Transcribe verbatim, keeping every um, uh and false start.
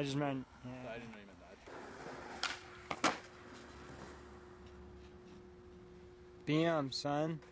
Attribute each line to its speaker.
Speaker 1: I just meant. Yeah.
Speaker 2: I didn't know you meant that.
Speaker 1: Bam, son.